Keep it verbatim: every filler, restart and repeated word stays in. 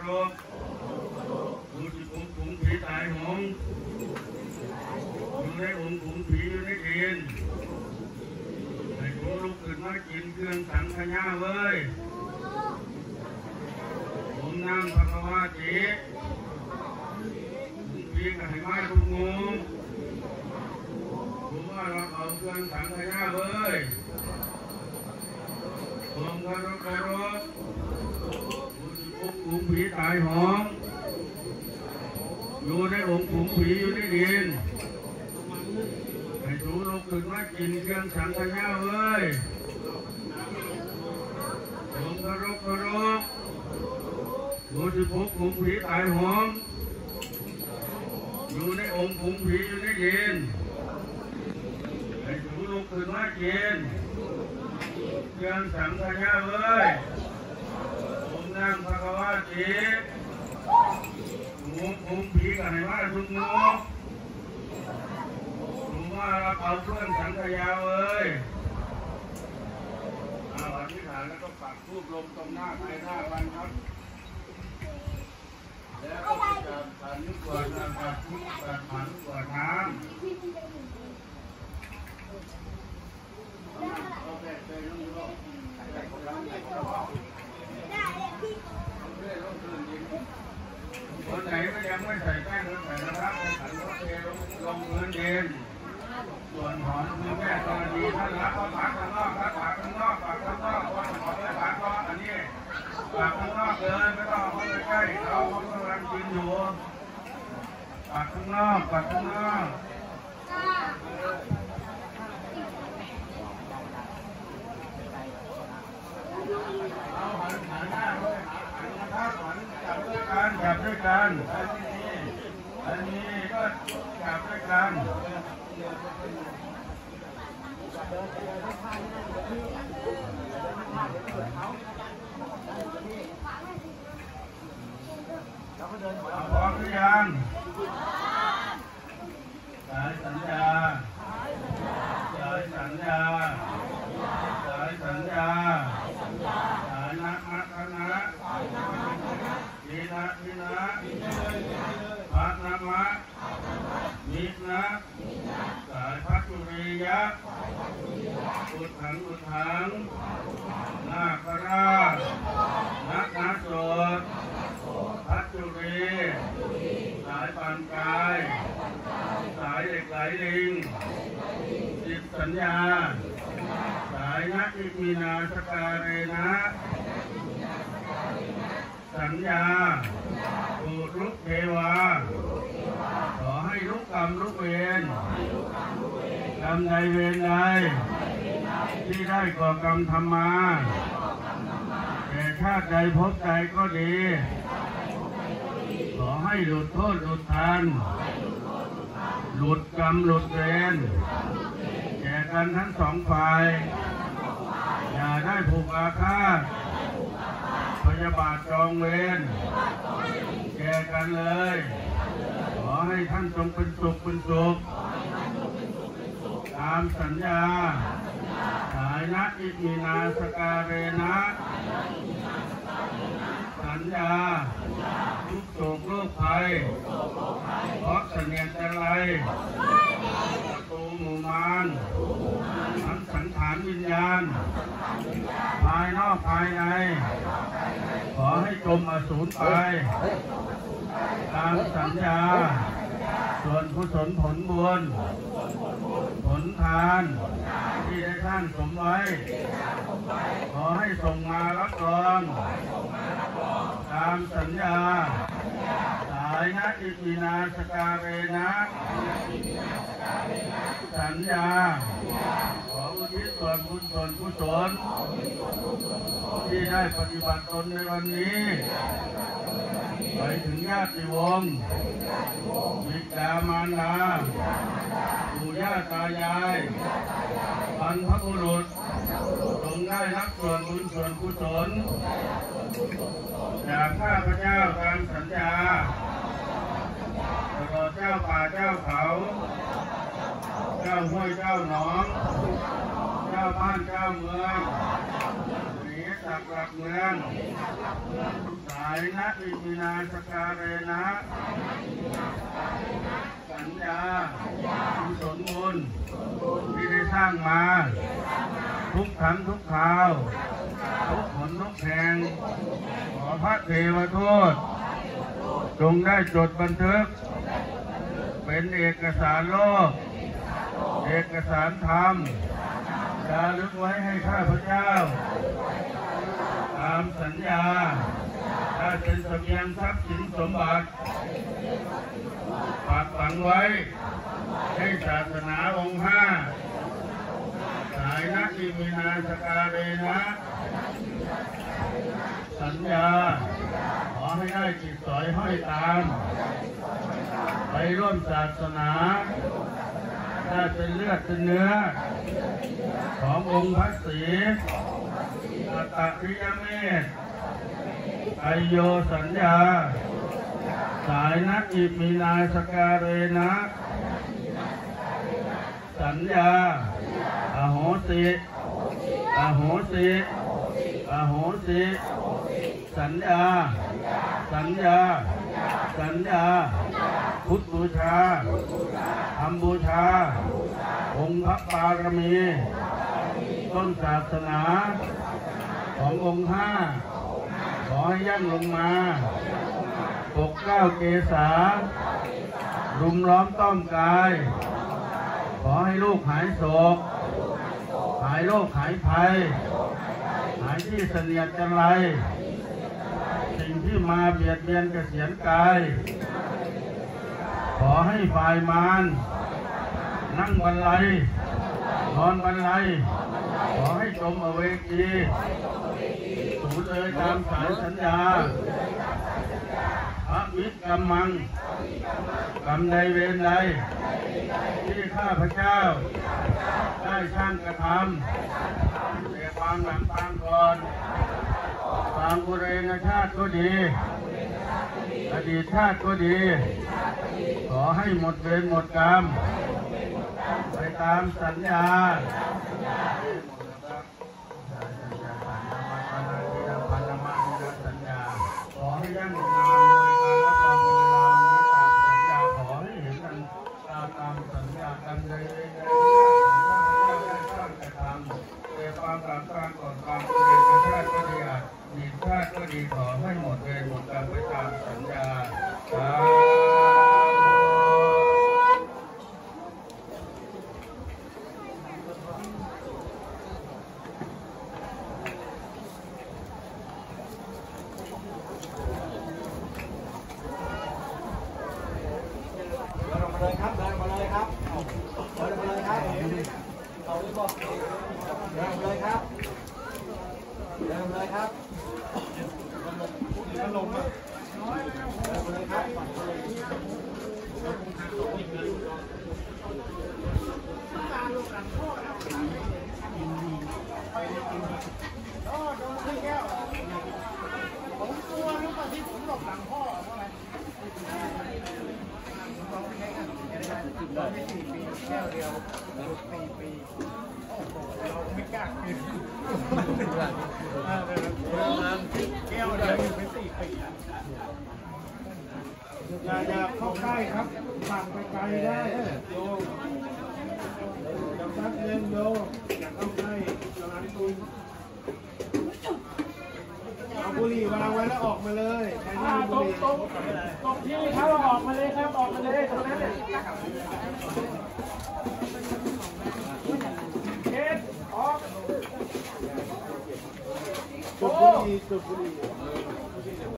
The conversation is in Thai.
กดูจิตองค์ขุนผีตายหงอยู่ในองค์ขุนผีอยู่ในดินให้กูลุกขึ้นมากินเครื่องสังขยาเว้ยผมนั่งพระกวาจีขุนผีก็ให้มาทุกงูผมว่าเราเอาเครื่องสังขยาเว้ยผมกระโดดกระโดดองค์ขุนผีตายหงอยู่ในองค์ขุนผีอยู่ในดินให้ถูลุกขึ้นมากินเครื่องสังขยาเว้ยผมกระโดดกระโดดดูที่พวกขุนผีตายหงอยู่ในองค์ขุนผีอยู่ในดินให้ถูลุกขึ้นมากินเครื่องสังขยาเว้ยผมนั่งพระกวาจีงูขุนผีกันให้มาทุกงูผมว่าเราเอาเครื่องสังขยาเว้ยเอาอธิษฐานแล้วก็ปักธูปลงตรงหน้าใครหน้าวันครับแล้วก็จะขันกวดน้ำปักธูปปักขันกวดน้ำคนไหนก็ยังไม่ใส่แป้งใส่นะครับขันก็เทลงลงพื้นดินส่วนหอนคือแม่ตอนนี้ท่านรับก็ปักข้างนอกครับปักข้างนอกปักข้างนอกคนขอไม่ปักก็อันนี้ปักข้างนอกเลยไม่ต้องเข้าไปใกล้เขาเขากำลังกินอยู่ปักข้างนอกปักข้างนอกเอาหันหันหน้าด้วยหันนะครับหันจับด้วยกันจับด้วยกันอันนี้อันนี้ก็จับด้วยกันพร้อมหรือยังสายสัญญาสายสัญญาสายสัญญาสายนักนักนะดีนะดีนะพัฒนามะนิสนะสายพัทุริยะอุดถังอุดถังนาคราชนักนาโสดพัทุรีสายปานกายสายเหล็กไหลลิงสิบสัญญาสายนักอิมินาสการเรนะสัญญาปุรุษเทวาขอให้ลุกกรรมลุกเวรกรรมใดเวรใดที่ได้ก่อกรรมทำมาแต่ชาติใดพบใดก็ดีขอให้หลุดโทษหลุดทันหลุดกรรมหลุดเวรแก่กันทั้งสองฝ่ายอย่าได้ผูกอาฆาตพยาบาทจองเวรแก่กันเลยขอให้ท่านจงเป็นสุขเป็นสุขตามสัญญาสายนะอิมินาสการเรนะสัญญาทุกโศกโรคภัยเพราะเสนียดจันไรประตูหมู่มารทั้งสังขารวิญญาณภายนอกภายในขอให้จมอสูรไปตามสัญญาส่วนกุศลผลบุญผลทานที่ได้ท่านสมไว้ขอให้ส่งมารับรองตามสัญญาสายนะอิมินาสการเรนะสัญญาขออุทิศส่วนบุญส่วนกุศลที่ได้ปฏิบัติตนในวันนี้ไปถึงญาติวงศ์บิดามารดาปู่ย่าตายายบรรพบุรุษจงได้รับส่วนบุญส่วนกุศลจากข้าพเจ้าตามสัญญาตลอดเจ้าป่าเจ้าเขาเจ้าห้วยเจ้าหนองเจ้าบ้านเจ้าเมืองหนีสากหลักเมืองสายนะอิมินาสการเรนะสัญญากุศลบุญที่ได้สร้างมาทุกครั้งทุกคราวทุกหนทุกแห่งขอพระเทวทูตจงได้จดบันทึกเป็นเอกสารโลกเอกสารธรรมจารึกไว้ให้ข้าพเจ้าตามสัญญาได้เป็นเสบียงทรัพย์สินสมบัติฝากฝังไว้ให้ศาสนาองค์ห้าสายนะอิมินาสการเรนะสัญญาขอให้ได้จิตสอยห้อยตามไปร่วมศาสนาได้เป็นเลือดเป็นเนื้อขององค์พระศรีอัตตริยเมธไอโยสัญญาสายนะอิมินาสการเรนะสัญญาอโหสิอโหสิอโหสิสัญญาสัญญาสัญญาพุทธบูชาธรรมบูชาองค์พระปารมีต้นศาสนาขององค์ห้าขอให้ยั่งลงมาปกเกล้าเกษารุมล้อมต้อมกายขอให้ลูกหายโศกหายโรคหายภัยหายที่เสนียดจันไรสิ่งที่มาเบียดเบียนเกษียณกายขอให้ฝ่ายมารนั่งบันไลนอนบันไลขอให้จมอเวจีสูญเลยตามสายสัญญาพระมิตรกรรมังกรรมใดเวรใดที่ข้าพเจ้าได้ช่างกระทำแต่ความหลังปางก่อนปางบุเรนชาติก็ดีอดีตชาติก็ดีขอให้หมดเวรหมดกรรมไปตามสัญญาขอให้ยั่งนานโดยการรับรองเวลานี้ตามสัญญาขอให้เห็นกันตามตามสัญญากันใดใดใดได้สร้างกระทำแต่ความหลังการก่อนความเรียนชาติก็ดีอาจดีชาติก็ดีขอให้หมดเวรหมดกรรมไปตามสัญญาเลยครับเดินมาเลยครับเดินมาเลยครับเอาเลยบอกเดินมาเลยครับเดินมาเลยครับเดินลงมาเดินมาเลยครับผมกลัวรู้ป่ะที่ผมหลบหลังพ่อเพราะอะไรเราไม่สี่ปีแค่เดียวสี่ปีโอ้โหเราไม่กล้ากินแก้วเดียวอยู่ไปสี่ปีอย่าอย่าเข้าใกล้ครับฝั่งไปไกลได้โยอย่าซัดเล่นโยอย่าเข้าใกล้กำลังตุนเอาบุหรี่วางไว้แล้วออกมาเลยใครไม่มีบุหรี่ตรงตรงที่เขาออกมาเลยครับออกมาเลยตรงนั้นเนี่ยเช็ดออกจุดบุหรี่จุดบุหรี่